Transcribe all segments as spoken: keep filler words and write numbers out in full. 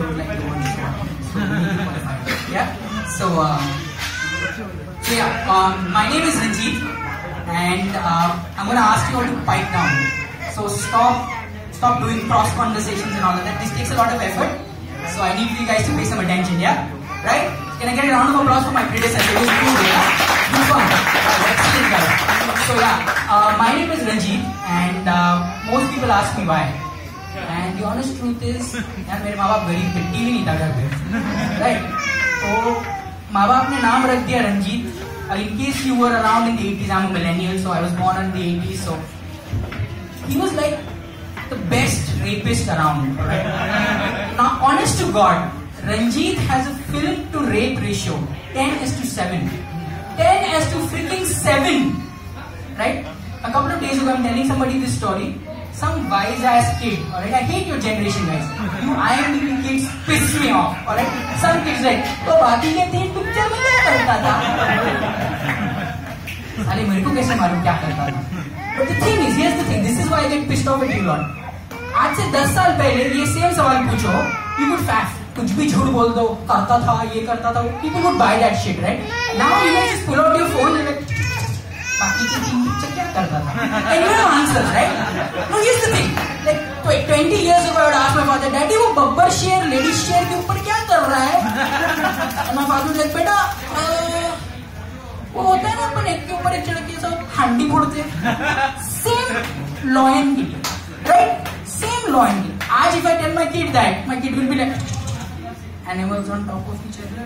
don't like the word short. So we need to qualify. Yeah. So, um, so yeah, um, my name is Ranjeet, and uh, I'm gonna ask you all to pipe down. So stop, stop doing cross conversations and all of that. This takes a lot of effort. So I need you guys to pay some attention. Yeah. Right? Can I get a round of applause for my predecessor? It was cool. Yeah. Good fun. Excellent guys. So yeah, uh, my name is Ranjeet, and uh, most people ask me why. And the honest truth is, यार मेरे माँ बाप गरीब थे, TV नहीं था घर पे, right? तो माँ बाप ने नाम रख दिया Ranjit. In case you were around in the eighties, I'm a millennial, so I was born in the eighties. So he was like the best rapist around. Right? Now, honest to God, Ranjeet has a film to rape ratio ten is to seven. ten is to freaking seven. Right? A couple of days ago, I'm telling somebody this story. Some wise ass kid, alright? I hate your generation, guys. You I M D B kids piss me off, alright? Some kids like, तो बाकी के तीन picture में क्या करता था? साले मेरे को कैसे मालूम क्या करता था? But the thing is, here's the thing. This is why I get pissed off at you lot. आज से दस साल पहले ये same सवाल पूछो, you could fact. कुछ भी झूठ बोल दो, करता था, ये करता था. People would buy that shit, right? Now you guys just pull out your phone and like, बाकी के तीन पिक्चर क्या करता था? And you have answers, right? No, here's the thing. Like twenty years ago, I would ask my father, Daddy, वो बब्बर शेर, lady शेर के ऊपर क्या कर रहा है? And my father would like, बेटा, वो होता है ना अपन एक के ऊपर एक चढ़ के सब हांडी फोड़ते. Same law and kid, right? Same law and kid. आज if I tell my kid that, my kid will be like, animals on top of each other.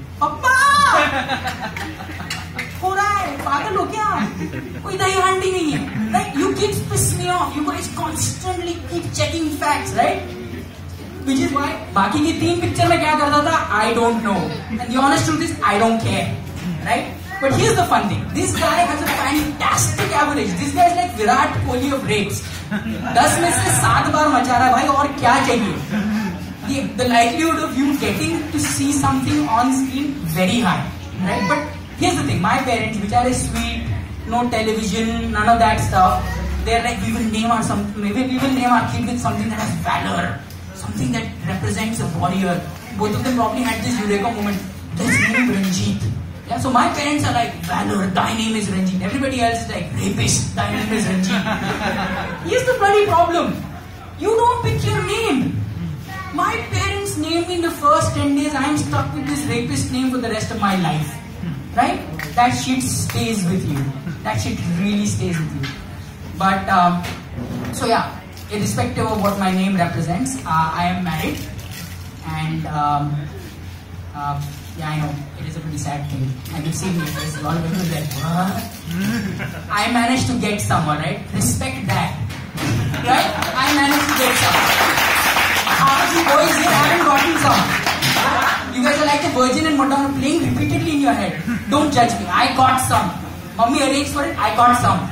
Papa! हो रहा है पागल हो क्या? कोई दही हांडी नहीं है. Right? You kids piss me off. You guys constantly keep checking facts, right? Which is why बाकी की तीन पिक्चर में क्या करता था? I don't know. And the honest truth is I don't care, right? But here's the fun thing. This guy has a fantastic average. This guy is like Virat Kohli of rapes. दस में से सात बार मचा रहा है भाई और क्या चाहिए? The, the likelihood of you getting to see something on screen very high, right? But here's the thing, my parents, which are sweet, no television, none of that stuff, they're like, we will name our some, maybe we will name our kid with something that has valor, something that represents a warrior. Both of them probably had this eureka moment. Let's name Ranjeet. Yeah, so my parents are like, valor, thy name is Ranjeet. Everybody else is like, rapist, thy name is Ranjeet. Here's the bloody problem. You don't pick your name. My parents named me in the first ten days. I'm stuck with this rapist name for the rest of my life. Right? That shit stays with you. That shit really stays with you. But, um, so yeah, irrespective of what my name represents, uh, I am married. And, um, uh, yeah, I know, it is a pretty sad thing. I can see me, there's a lot of people like, what? I managed to get someone, right? Respect that. Right? I managed to get someone. Half of you boys here haven't gotten some. You guys are like the Virgin and Madonna playing repeatedly in your head. Don't judge me. I got some. Mummy arranged for it. I got some.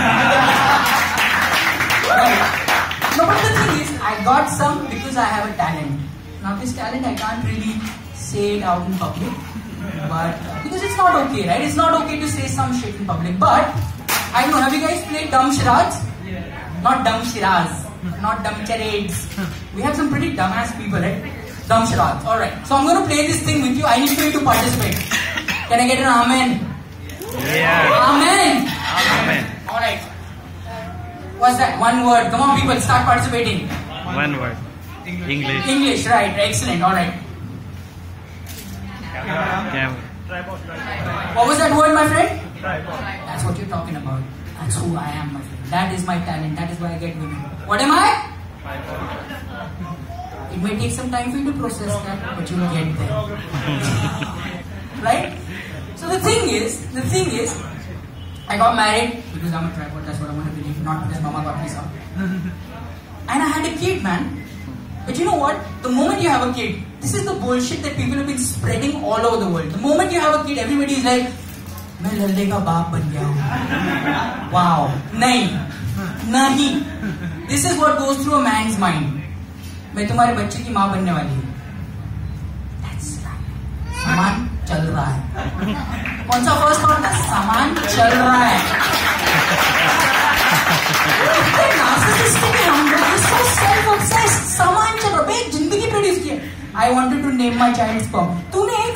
Right. No, but the thing is, I got some because I have a talent. Now this talent I can't really say it out in public. But uh, because it's not okay, right? It's not okay to say some shit in public. But I don't know. Have you guys played dumb charades? Yeah. Not dumb charades. Not dumb charades. We have some pretty dumbass people, right? Dumb charades. Alright. So I'm going to play this thing with you. I need for you to participate. Can I get an amen? Yeah. Amen. Amen. Alright. What's that? One word. Come on people, start participating. One word. English. English, right. Excellent. Alright. Camera. What was that word, my friend? Tripod. That's what you're talking about. That's who I am, my friend. That is my talent. That is why I get women. What am I? It may take some time for you to process that, but you'll get there. Right? So the thing is, the thing is, I got married because I'm a tripod, that's what I'm going to believe, not because mama got me some. And I had a kid, man. But you know what? The moment you have a kid, this is the bullshit that people have been spreading all over the world. The moment you have a kid, everybody is like, मैं लल्ले का बाप बन गया हूँ. Wow. नहीं. नहीं. This is what goes through a man's mind. मैं तुम्हारे बच्चे की माँ बनने वाली हूँ. That's right. सामान चल रहा है. कौन सा फर्स्ट थॉट था? सामान चल रहा है. Narcissistic है हम लोग. So self-obsessed. सामान चल रहा है. जिंदगी प्रोड्यूस की है. my child sperm. तूने एक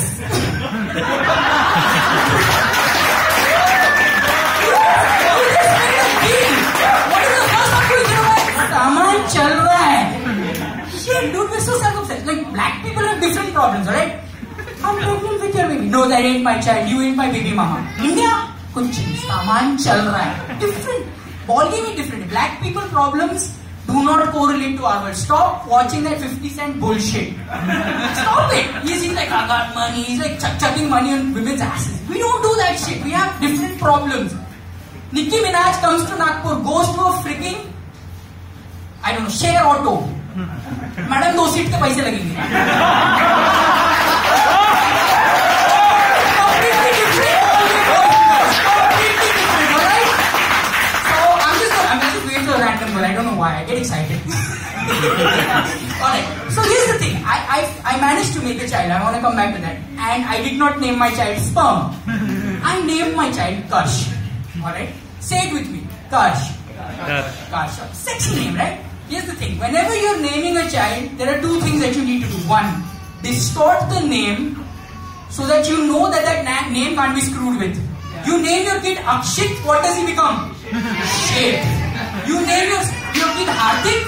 सामान चल रहा है. Shit, dude, we're so self-obsessed. Like, black people have different problems, alright? I'm pregnant with your baby. No, that ain't my child. You ain't my baby mama. India, कुछ सामान चल रहा है. Different. Ball game is different. Black people problems do not correlate to our world. Stop watching that fifty cent bullshit. Stop it. He's, he's like, I got money. He's like ch chucking money on women's asses. We don't do that shit. We have different problems. Nicki Minaj comes to Nagpur, goes to a freaking, I don't know, share auto. Madam, दो seat के पैसे लगेंगे. Completely different. Completely different, alright? So I'm just, I'm just waiting for a random one. I don't know why. I get excited. Alright. So here's the thing. I, I, I managed to make a child. I want to come back to that. And I did not name my child Sperm. I named my child Kash. Alright? Say it with me. Kash. Kash. Kash. Sexy name, right? Here's the thing. Whenever you're naming a child, there are two things that you need to do. One, distort the name so that you know that that na name can't be screwed with. You name your kid Akshit, what does he become? Shit. You name your, your kid Hardik.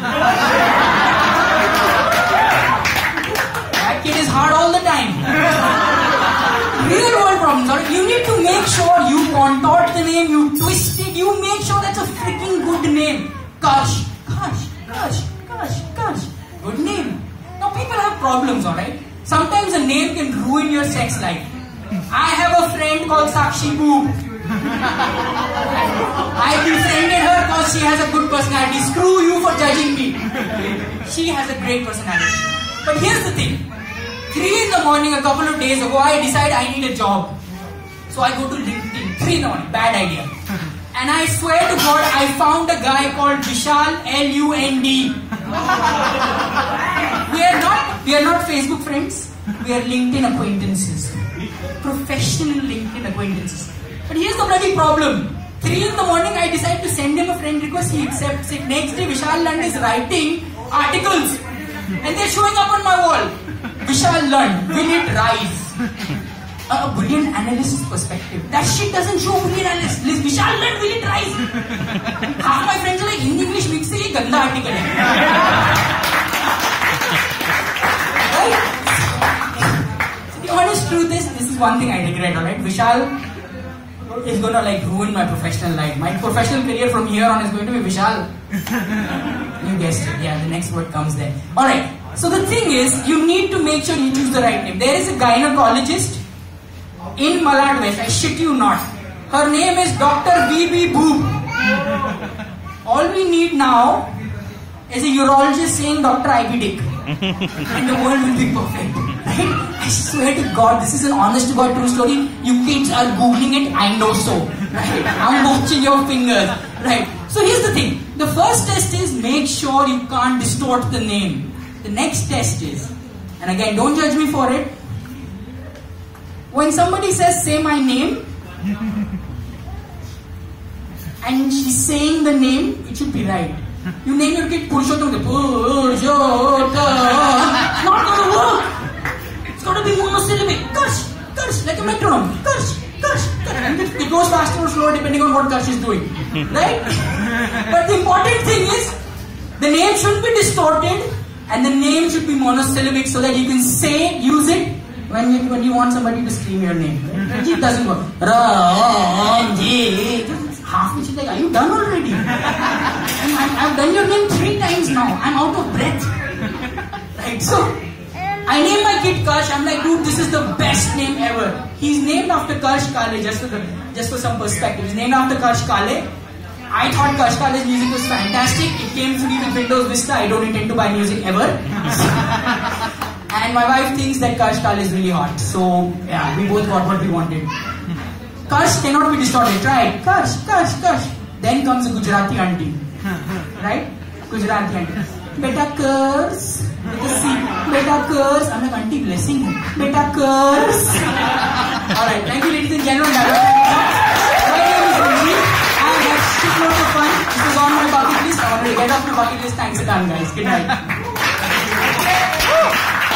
That kid is hard all the time. Real world problems. You need to make sure you contort the name, you twist it, you make sure that's a freaking good name. Kash. Kash, Kash, Kash, Kash. Good name. Now people have problems, alright? Sometimes a name can ruin your sex life. I have a friend called Sakshi Boob. I befriended her because she has a good personality. Screw you for judging me. She has a great personality. But here's the thing. Three in the morning, a couple of days ago, I decide I need a job. So I go to LinkedIn. Three in the morning. Bad idea. And I swear to God, I found a guy called Vishal, L U N D. We are not, we are not Facebook friends. We are LinkedIn acquaintances. Professional LinkedIn acquaintances. But here's the bloody problem. Three in the morning, I decide to send him a friend request. He accepts it. Next day, Vishal Lund is writing articles. And they're showing up on my wall. Vishal Lund, will it rise? A brilliant analyst's perspective. That shit doesn't show brilliant analyst. Liz Vishal Lund, will it rise? Half my friends are like, Hindi English mix se ye ganda article hai. Right? So the honest truth is, this is one thing I regret, alright? Vishal is gonna like ruin my professional life. My professional career from here on is going to be Vishal. You guessed it. Yeah, the next word comes there. Alright. So the thing is, you need to make sure you choose the right name. There is a gynecologist in Malad West, I shit you not. Her name is Doctor B B Boob. All we need now is a urologist saying Doctor I B Dick. And the world will be perfect. Right? I swear to God, this is an honest to God true story. You kids are googling it, I know so. Right? I'm watching your fingers. Right? So here's the thing. The first test is make sure you can't distort the name. The next test is, and again, don't judge me for it. When somebody says, say my name, and she's saying the name, it should be right. You name your kid Purushottam, Purushottam, not gonna work. It's gotta be monosyllabic. Kursh, kursh, like a metronome. Kursh, kursh, kursh. And it, it goes faster or slower depending on what Kursh is doing. Right? But the important thing is, the name shouldn't be distorted, and the name should be monosyllabic so that you can say, use it when you, when you want somebody to scream your name. Ranjeet doesn't go, Ranjeet. Half which is like, are you done already? I, I've done your name three times now. I'm out of breath. Right? So, I named my kid Kash. I'm like, dude, this is the best name ever. He's named after Kash Kale, just for, the, just for some perspective. He's named after Kash Kale. I thought Kash Kale's music was fantastic. It came free with Windows Vista. I don't intend to buy music ever. And my wife thinks that Kash Kale is really hot. So, yeah, we both got what we wanted. Kash cannot be distorted. Try it. Kash, Kash, Kash. Then comes a Gujarati auntie. Right? Gujarati auntie. Beta curse. Beta curse. I'm like, auntie blessing him. Beta curse. Alright, thank you ladies and gentlemen. My name is Ranjeet. I had shitloads of fun. This was on my bucket list. I wanted to get off my bucket list. Thanks a ton guys. Good night.